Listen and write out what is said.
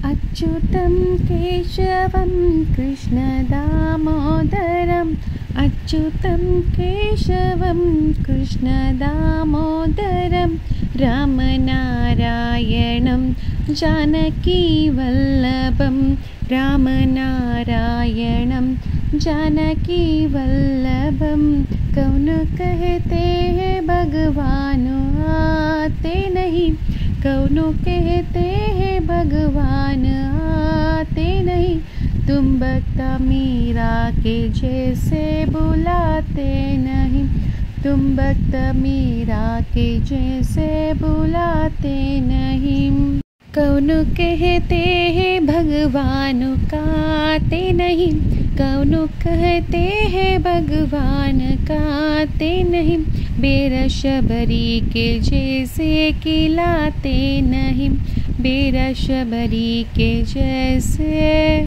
अच्युतं केशवं कृष्णदामोदरम् अच्युतं केशवं कृष्णदामोदरं रामनारायणं जानकीवल्लभं रामनारायणं जानकीवल्लभं। कौन कहते हैं भगवान आते नहीं, कौन कहते हैं भगवान आते नहीं, तुम भक्त मीरा के जैसे बुलाते नहीं, तुम भक्त मीरा के जैसे बुलाते नहीं। कौन कहते हैं भगवान काते नहीं, कौन कहते हैं भगवान काते नहीं, बेरशबरी के जैसे खिलाते नहीं, बेरशबरी के जैसे।